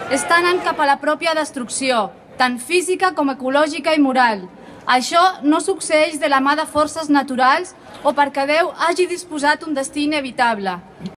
està anant cap a la pròpia destrucció, tant física com ecològica i moral. Això no succeeix de la mà de forces naturals o perquè Déu hagi disposat un destí inevitable.